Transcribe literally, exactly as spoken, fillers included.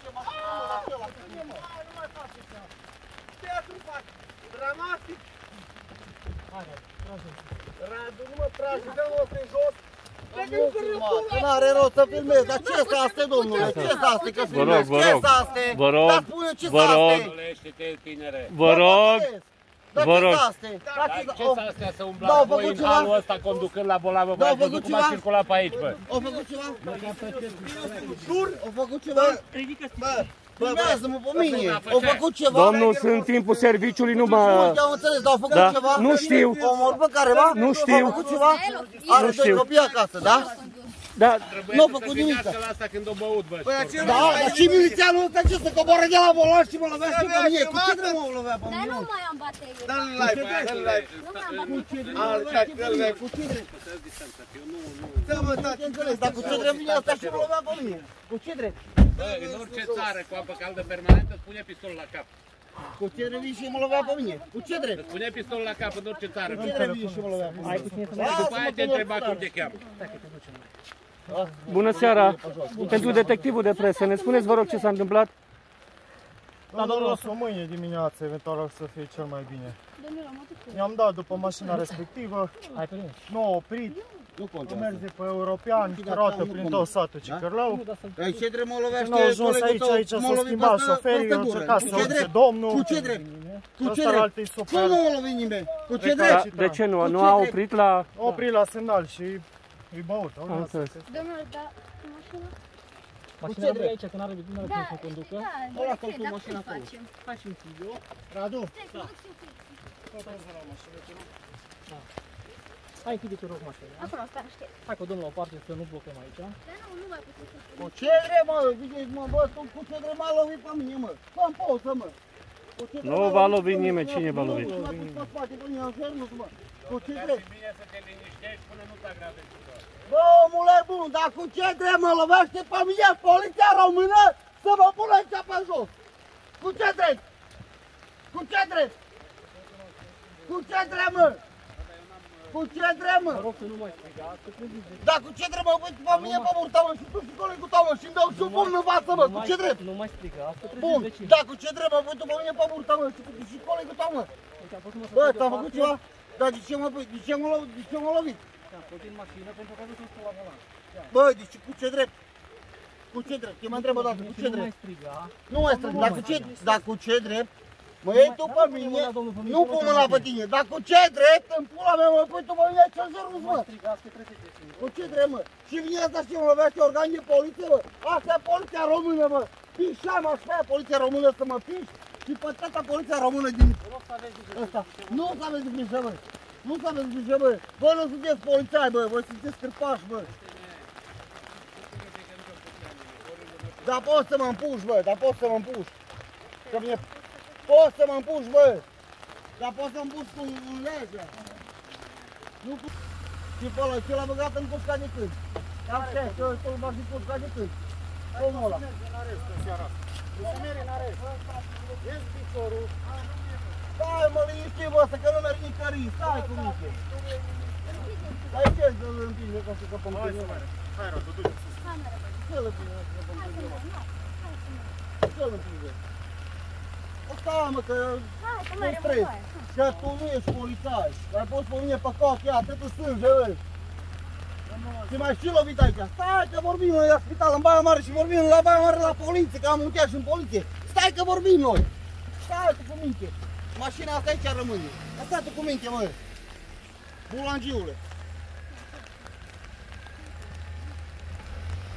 face mașina la acela. Hai, nu mai face așa. Teatru faci. Dramatic. Hai, trage. Radu, nu mă trage, dă-mă pe jos. Că n-are rost să filmez, dar ce s-a astea, domnule? Ce s-a astea că filmez? Ce s-a astea? Vă rog, dar spune ce s-a astea? Vă rog, vă rog. Ce s-a astea să umblați voi în halul ăsta conducând la bolavă? V-ați văzut cum a circulat pe aici, bă? Au făcut ceva? Jur? Au făcut ceva? Bă, filmează-mă pe mine. Au făcut ceva? Domnul, sunt timpul serviciului, nu mă... Am înțeles, dar au făcut ceva? Nu știu. Au omorât pe careva? Nu știu. Au făcut ceva? Are doi copii acasă, da? Da. Nu a făcut nimic. La asta când o băut, bă. Da, dar și milițianul ăsta ce să coboară de la volan și mă lovea și pe mine? Cu ce trebuie mă lovea pe mine? Dar nu mai am baterie. Dă-l live, dă-l live. Nu mai am baterie. Cu ce drept? Da, mă, tati, înțeles, dar cu ce drept vine ăsta și mă lovea pe mine? Cu ce drept? Bă, în orice țară cu apă caldă permanentă îți pune pistolul la cap. Cu ce drept vine și mă lovea pe mine? Cu ce drept? Îți pune pistolul la cap în orice țară. Cu ce drept vine și mă lovea pe mine? Și după aia te întreba cum te cheamă. Bună seara. Pentru detectivul de presă, ne spuneți, vă rog, ce s-a întâmplat? Da, domnul, o mâine dimineață, eventual o să fie cel mai bine. I-am dat după mașina respectivă, nu a oprit, merge pe european, roată prin tot satul Cicărlău. Dar ce drept mă lovește? Nu au ajuns aici, aici s-a schimbat șoferii, au încercat să urce domnul. Cu ce drept? Cu ce Ăsta drept? altă-i Cum super. nu mă lovi nimeni? Cu ce drept? De ce nu? Nu a oprit la... A oprit la semnal și îi băut. Am înțeles. Domnule, dar mașina? Mașina rămâne aici, că n-are cum să conducă. Da, Ăla ok, cu dar mașina cum acolo. facem? Faci un video. Radu? Hai, închide, te rog, mașina. Acolo, asta aștept. Hai cu domnul la o parte să nu blocăm aici. Dar nu, nu mai putem să Cu ce drept, mă? Ziceți, mă, bă, tu cu ce drept m-a lovit pe mine, mă? Fă-mi poză, mă. Nu va lovi nimeni, cine va lovi? Nu, mă spate pe mine, nu, mă. Cu ce drept? Bine să te liniștești până nu te agravezi. Bă, omule bun, dar cu ce drept mă lovește pe mine poliția română să mă pună aici pe jos? Cu ce drept? Cu ce drept? Cu ce drept, mă? Cu ce drept, mă? Rog să nu mai strigați, să credeți de... Dar cu ce drept mă pui pe mine pe burta, mă? Și tu și colegul tău, mă? Și-mi dau și un bun în față, mă? Cu ce drept? Nu mai strigați, să Bun, credeți de ce. dar cu ce drept mă pui tu pe mine pe burta, mă? Și tu și colegul tău, mă? Bă, ți-am făcut ceva? Dar de ce mă pui? De ce mă lovit? De ce mă lovit? Te-am scos din mașină pentru că nu sunt la volan. Bă, deci cu ce drept? Cu ce drept? Te mă întrebă dată, cu ce Nu mai drept? striga. Nu mai strâng, dar cu ce, dar cu ce drept? Mă iei tu pe mine, nu pun mâna pe tine, dar cu ce drept în pula mea mă pui tu pe mine ce zărus, mă? Cu ce drept, mă? Și vine asta și mă lovește organ de poliție, mă? Asta e poliția română, mă! Pișam așa aia poliția română să mă piși și pe tata poliția română din ăsta. Nu o să aveți grijă, mă! Nu o să aveți grijă, mă! Bă, nu sunteți polițai, bă! Voi sunteți cârpași, bă! Dar poți să mă împuși, bă! Dar poți să mă împuși! Că mine... Poți să mă împuși, bă! Dar poți să mă împuși cu un lege! Nu cu... Și pe ăla, ce l-a băgat în cușca de câini. Așa, ce îl bag în cușca de câini. Omul ăla. Se mere în arest. Ești piciorul. Stai, mă, liniști, bă, să că nu merg nicării. Stai cu mine. Stai ce să-l împinge ca să căpăm pe mine. Hai, Radu, du-te sus. Ce-l împinge ca să căpăm pe mine? Ce-l împinge? Stai, mă, că nu stres. Că tu nu ești polițai. Dar poți pe mine pe coc, ia, atâtul sânge, bă. Și mai și lovit aici. Stai că vorbim noi la spital în Baia Mare și vorbim la Baia Mare la poliție, că am un chiar și în poliție. Stai că vorbim noi. Stai tu cu minte. Mașina asta aici rămâne. Stai tu cu minte, mă. Bulangiule.